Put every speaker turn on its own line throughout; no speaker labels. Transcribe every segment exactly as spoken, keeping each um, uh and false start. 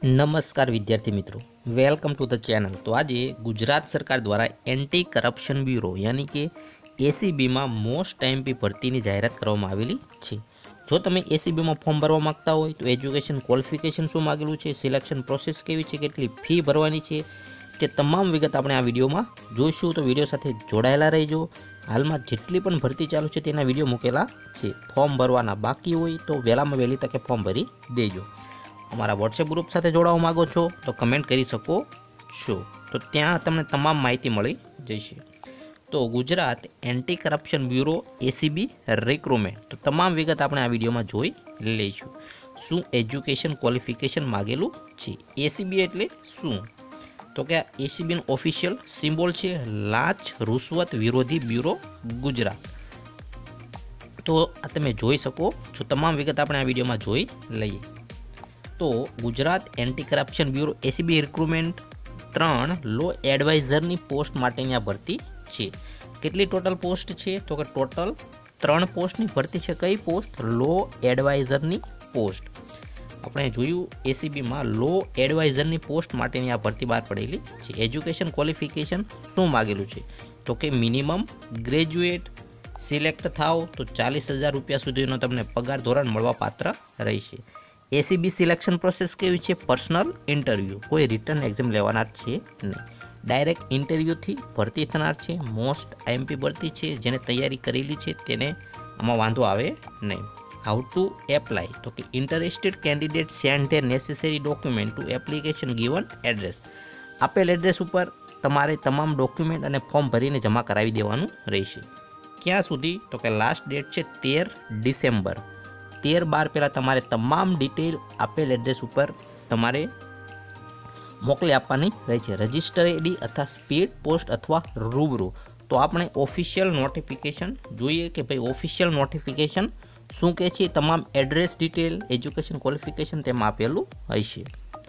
नमस्कार विद्यार्थी मित्रों, वेलकम टू द चैनल। तो आज गुजरात सरकार द्वारा एंटी करप्शन ब्यूरो यानी कि एसीबी में मोस्ट टाइम पी भर्ती की जाहरात करवामां आवेली छे। जो तमे एसीबी में फॉर्म भरवा मांगता हो तो एज्युकेशन क्वॉलिफिकेशन शुं मांगेलुं छे, सिलेक्शन प्रोसेस केवी छे, केटली फी भरवानी छे, ते तमाम विगत आपणे आ विडियो में जोईशुं। तो विडियो साथे जोडायेला रहीजो। हाल में जेटली पण भर्ती चालू छे तेना विडियो मूकेला छे। फॉर्म भरवाना बाकी होय तो वहेलामां वहेली तके फॉर्म भरी देजो। अमरा वॉट्सएप ग्रुप साथे जोड़वा मांगो छो तो कमेंट करी सको छो, तो त्यां तमने तमाम माहिती मळी जशे। तो Gujarat anti corruption bureau ACB recruitment, तो तमाम विगत आपणे आ विडियो में जोई लईशुं। शुं एज्युकेशन क्वॉलिफिकेशन मांगेलुं छे? एसीबी एटले शुं? तो कि एसीबी नो ऑफिशियल सिम्बोल छे लांच रुश्वत विरोधी ब्यूरो गुजरात। तो आ तमे जोई सको छो। तमाम विगत आपणे आ विडियो में जोई लईए। तो Gujarat anti corruption bureau ACB recruitment त्रण लो एडवाइजर की पोस्ट माटेनी आ भर्ती छे। केटली टोटल पोस्ट छे? तो कि टोटल त्रण पोस्ट की भर्ती छे। कई पोस्ट? लो एडवाइजर की पोस्ट। आपणे जोयुं एसीबी में लो एडवाइजर की पोस्ट माटेनी आ भर्ती बहार पड़ेली छे। एज्युकेशन क्वॉलिफिकेशन शुं मांगेलुं छे? तो कि मिनिमम ग्रेज्युएट सिलेक्ट थाव तो चालीस हज़ार रुपया सुधीनो तमने पगार धोरण मळवा पात्र रहेशे। एसीबी सिलेक्शन प्रोसेस केवी छे? पर्सनल इंटरव्यू, कोई रिटर्न एक्जाम लेवाना छे नहीं। डायरेक्ट इंटरव्यू थी भर्ती थनार छे। मोस्ट आईएमपी भर्ती छे, जेने तैयारी करेली छे तेने आमां वांधो आवे नहीं। How to apply? तो कि interested candidate send their necessary document to application given address. आपेल एड्रेस पर तमारे तमाम डॉक्यूमेंट अने फॉर्म भरीने जमा करावी देवानुं रहेशे। क्यां सुधी? तो कि लास्ट डेट छे तेर डिसेम्बर। तेर बार पहला तमारे तमाम डिटेल आपेल एड्रेस पर तमारे मोकली आपवानी रहे छे। रजिस्टर एडी अथवा स्पीड पोस्ट अथवा रूबरू। तो आपणे ऑफिशियल नोटिफिकेशन जोईए कि भाई ऑफिशियल नोटिफिकेशन शुं कहे छे। तमाम एड्रेस डिटेल एज्युकेशन क्वॉलिफिकेशन तेमां आपेलुं हशे।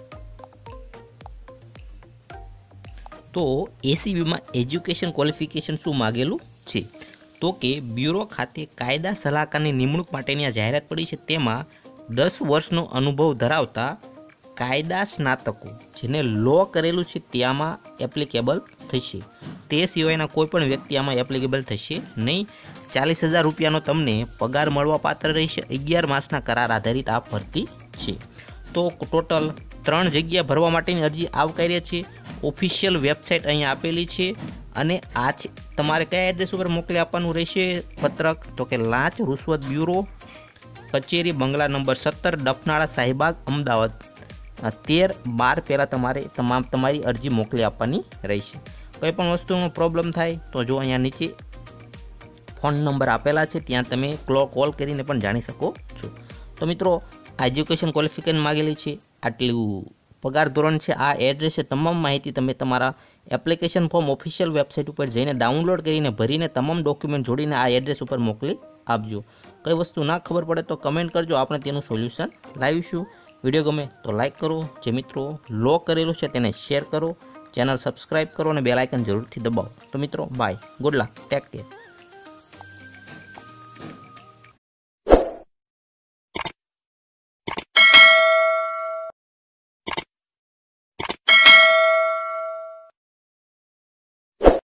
तो एसीबी में एज्युकेशन क्वॉलिफिकेशन शुं मांगेलुं छे? तो कि ब्यूरो खाते कायदा सलाहकारनी निमणूक माटेनी आ जाहेरात पड़ी है। तेमां दस वर्षनो अनुभव धरावता कायदा स्नातको जेने लॉ करेलुं छे त्यामां एप्लिकेबल थशे। ते सिवायना कोईपण व्यक्ति आमां एप्लिकेबल थशे नहीं। चालीस हज़ार रुपयानो तमने पगार मळवा पात्र रहेशे। अगियार मासना करार आधारित आ भर्ती छे। तो टोटल त्रण जग्या भरवा माटेनी अरजी आवकारी छे। ऑफिशियल वेबसाइट अहींया आपेली छे अने आ तमारे कया एड्रेस पर मोकली आपवानुं रहेशे पत्रक? तो कि लांच रुश्वत ब्यूरो कचेरी बंगला नंबर सत्तर डफनाळा साहिबाग अमदावाद तेर बार पहला तमारे तमाम तमारी अरजी मोकली आपवानी रहेशे। कोई पण वस्तुनो प्रॉब्लम थाय तो जो अहींया नीचे फोन नंबर आपेला छे त्यां तमे कॉल करीने पण जाणी शको छो। तो मित्रों, एज्युकेशन क्वॉलिफिकेशन मांगेली छे, आटલું पगार धोरण है, आ एड्रेस है, तमाम माहिती तमे तमारा एप्लिकेशन फॉर्म ऑफिशियल वेबसाइट पर जईने डाउनलॉड करीने भरीने तमाम डॉक्यूमेंट जोड़ीने आ एड्रेस पर मोकली आपजो। कई वस्तु ना खबर पड़े तो कमेंट करजो, आपणे तेनुं सोल्यूशन लावीशुं। विडियो गमे तो लाइक करो। जे मित्रों लॉ करेलुं छे तेने शेर करो। चैनल सब्सक्राइब करो और बेल आइकन जरूरथी दबावो। तो मित्रों bye, good luck, take care.